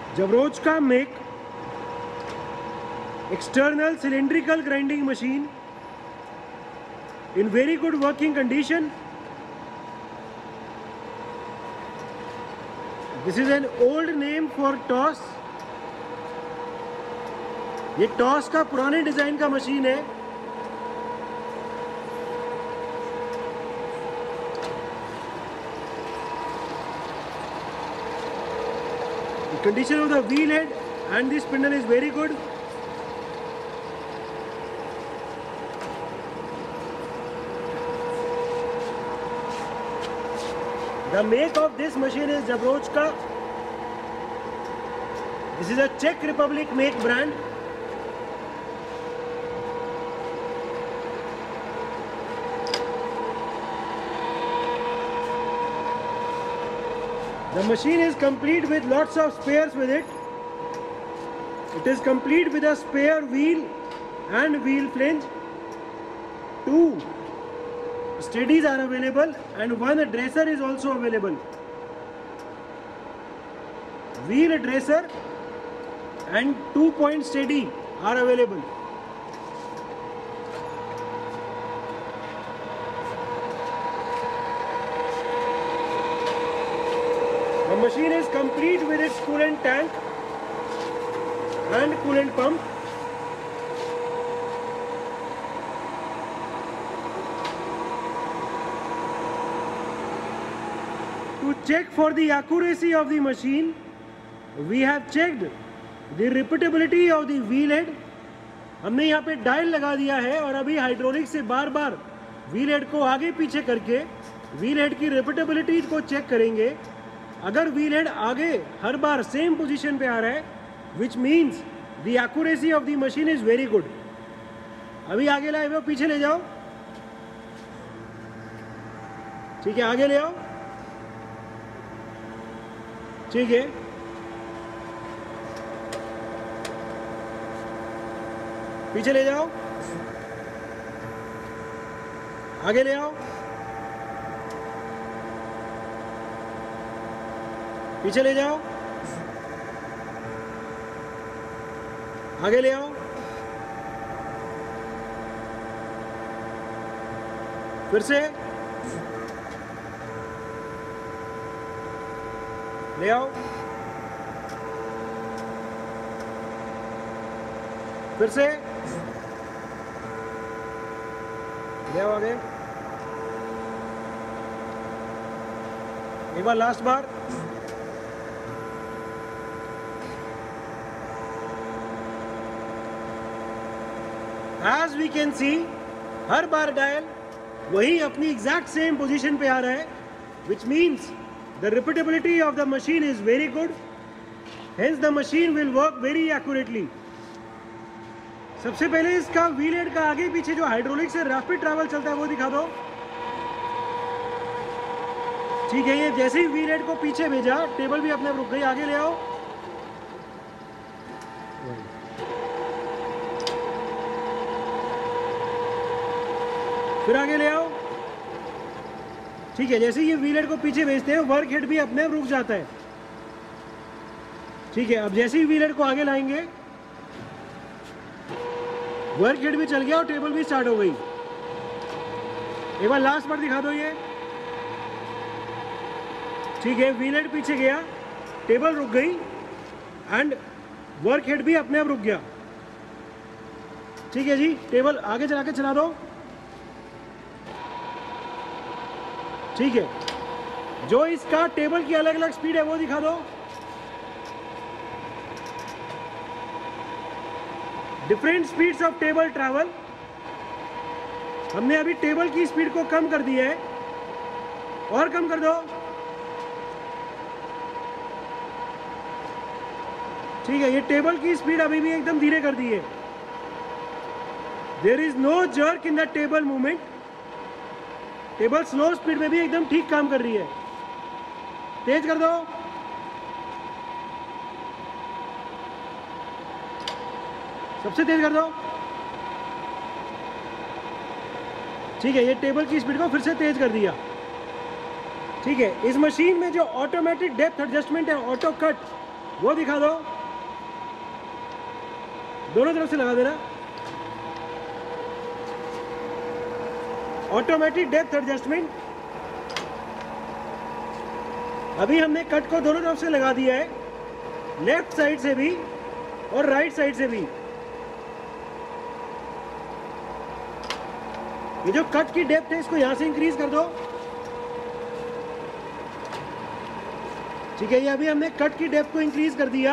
Jabrojka make external cylindrical grinding machine in very good working condition. This is an old name for toss. ये toss का पुराने design का machine है. The condition of the wheel head and the spindle is very good. The make of this machine is Jabrojka. This is a Czech Republic make brand. The machine is complete with lots of spares with it. It is complete with a spare wheel and wheel flange. 2 steadies are available and 1 dresser is also available. Wheel dresser and 2-point steady are available. The machine is complete with its coolant tank and coolant pump. To check for the accuracy of the machine, we have checked the repeatability of the wheel head. हमने यहाँ पे dial लगा दिया है और अभी hydraulic से बार बार wheel head को आगे पीछे करके व्हील हेड की रिपीटेबिलिटी को चेक करेंगे. अगर व्हील हेड आगे हर बार सेम पोजीशन पे आ रहा है, which means the accuracy of the machine is very good. अभी आगे लाए हुए पीछे ले जाओ. ठीक है, आगे ले आओ. ठीक है, पीछे ले जाओ. आगे ले आओ. पीछे ले जाओ. आगे ले आओ. फिर से ले आओ. फिर से ले आओ. आगे एक बार, लास्ट बार. As we can see, हर बार डायल वही अपनी एग्जैक्ट सेम पोजीशन पे आ रहा है, which means the repeatability of the machine is very good. Hence the machine will work very accurately. सबसे पहले इसका व्हील हेड का आगे पीछे जो हाइड्रोलिक से रैपिड ट्रैवल चलता है वो दिखा दो. ठीक है, ये जैसे ही व्हील हेड को पीछे भेजा, टेबल भी अपने आप रुक गई. आगे ले आओ. फिर आगे ले आओ. ठीक है, जैसे ये व्हील हेड को पीछे भेजते हैं, वर्क हेड भी अपने आप रुक जाता है. ठीक है, अब जैसे ही व्हील हेड को आगे लाएंगे, वर्क हेड भी चल गया और टेबल भी स्टार्ट हो गई. एक बार लास्ट बार दिखा दो ये. ठीक है, व्हील हेड पीछे गया, टेबल रुक गई एंड वर्क हेड भी अपने आप रुक गया. ठीक है जी, टेबल आगे चला के चला दो. ठीक है, जो इसका टेबल की अलग अलग स्पीड है वो दिखा दो. Different speeds of table travel. हमने अभी टेबल की स्पीड को कम कर दिया है, और कम कर दो. ठीक है, ये टेबल की स्पीड अभी भी एकदम धीरे कर दी है. There is no jerk in the table movement. Table slow speed में भी एकदम ठीक काम कर रही है. तेज कर दो. सबसे तेज कर दो. ठीक है, ये टेबल की स्पीड को फिर से तेज कर दिया. ठीक है, इस मशीन में जो ऑटोमेटिक डेप्थ एडजस्टमेंट है, ऑटो कट, वो दिखा दो, दोनों तरफ से लगा देना। Automatic depth adjustment. अभी हमने कट को दोनों तरफ से लगा दिया है, लेफ्ट साइड से भी और राइट साइड से भी। ये जो कट की डेप्थ है इसको यहां से इंक्रीज कर दो। ठीक है, ये अभी हमने कट की डेप्थ को इंक्रीज कर दिया।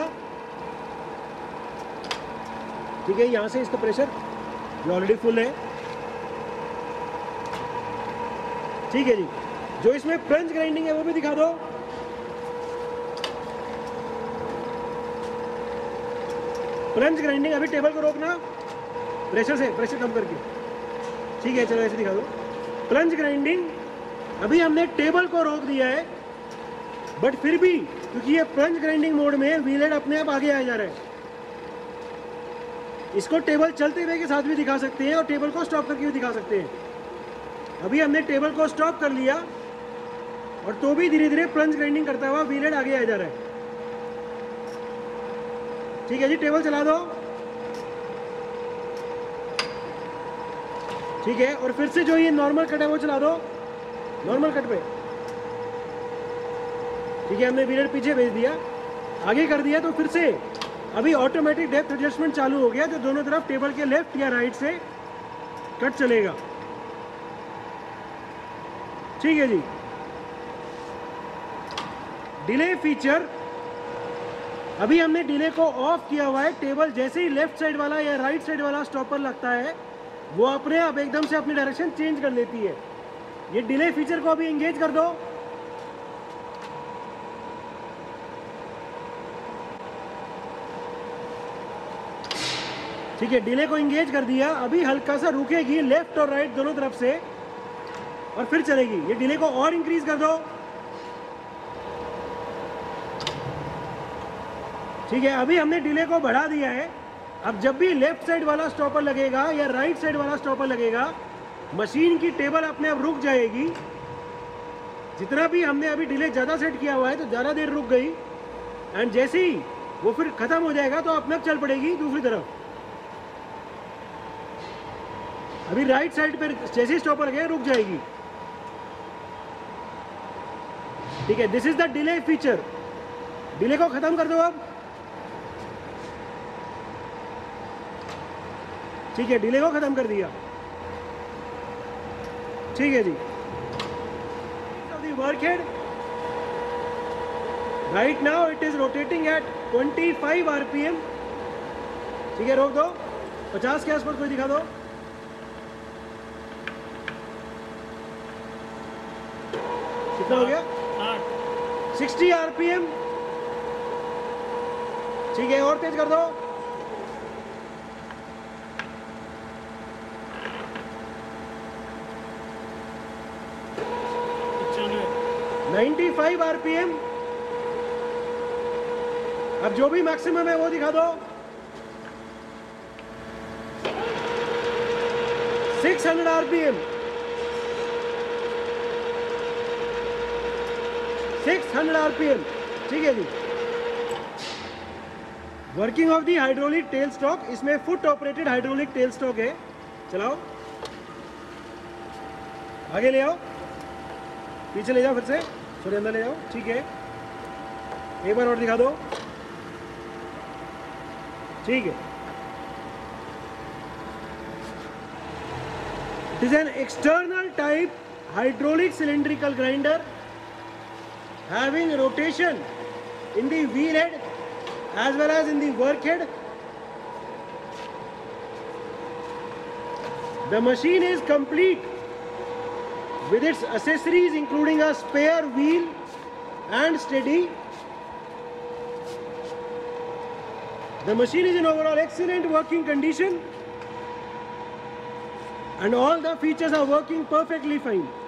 ठीक है, यहां से इसका प्रेशर जो ऑलरेडी फुल है। ठीक है जी, जो इसमें फ्रेंच ग्राइंडिंग है वो भी दिखा दो। फ्रेंच ग्राइंडिंग, अभी टेबल को रोकना प्रेशर से, प्रेशर कम करके। ठीक है, चलो ऐसे दिखा दो। फ्रेंच ग्राइंडिंग, अभी हमने टेबल को रोक दिया है, बट फिर भी क्योंकि ये फ्रेंच ग्राइंडिंग मोड में व्हील हेड अपने आप आगे आ जा रहा है। इसको टेबल चलते हुए के साथ भी दिखा सकते हैं और टेबल को स्टॉप करके भी दिखा सकते हैं। अभी हमने टेबल को स्टॉप कर लिया और तो भी धीरे धीरे फ्रेंच ग्राइंडिंग करता हुआ व्हील हेड आगे आ जा रहा है। ठीक है जी, टेबल चला दो। ठीक है, और फिर से जो ये नॉर्मल कट है वो चला दो, नॉर्मल कट पे। ठीक है, हमने व्हील हेड पीछे भेज दिया, आगे कर दिया, तो फिर से अभी ऑटोमेटिक डेप्थ एडजस्टमेंट चालू हो गया, जो दोनों तरफ टेबल के लेफ्ट या राइट से कट चलेगा। ठीक है जी। डिले फीचर, अभी हमने डिले को ऑफ किया हुआ है। टेबल जैसे ही लेफ्ट साइड वाला या राइट साइड वाला स्टॉपर लगता है वो अपने आप एकदम से अपनी डायरेक्शन चेंज कर लेती है। ये डिले फीचर को अभी एंगेज कर दो। ठीक है, डिले को एंगेज कर दिया। अभी हल्का सा रुकेगी लेफ्ट और राइट दोनों तरफ से और फिर चलेगी। ये डिले को और इंक्रीज कर दो। ठीक है, अभी हमने डिले को बढ़ा दिया है। अब जब भी लेफ्ट साइड वाला स्टॉपर लगेगा या राइट साइड वाला स्टॉपर लगेगा, मशीन की टेबल अपने आप रुक जाएगी। जितना भी हमने अभी डिले ज़्यादा सेट किया हुआ है तो ज़्यादा देर रुक गई, एंड जैसे ही वो फिर ख़त्म हो जाएगा तो अपने आप चल पड़ेगी दूसरी तरफ। अभी राइट साइड पर जैसे ही स्टॉपर लगेगा रुक जाएगी। ठीक है, this is the delay feature. Delay को ख़त्म कर दो अब। ठीक है, डिले को खत्म कर दिया। ठीक है जी। Work head right now it is rotating at 25 RPM। ठीक है, रोक दो। 50 के आसपास कोई दिखा दो। कितना हो गया? 60 RPM। ठीक है, और तेज कर दो। 95 RPM। अब जो भी मैक्सिमम है वो दिखा दो। 600 RPM। 600 RPM। ठीक है जी। Working of the hydraulic tail stock, इसमें foot operated hydraulic tail stock है। चलाओ, आगे ले आओ, पीछे ले जाओ, फिर से थोड़े अंदर ले जाओ। ठीक है, एक बार और दिखा दो। ठीक है, it is an external type hydraulic cylindrical grinder having rotation in the wheel head as well as in the work head. The machine is complete with its accessories including a spare wheel and steady. The machine is in overall excellent working condition and all the features are working perfectly fine.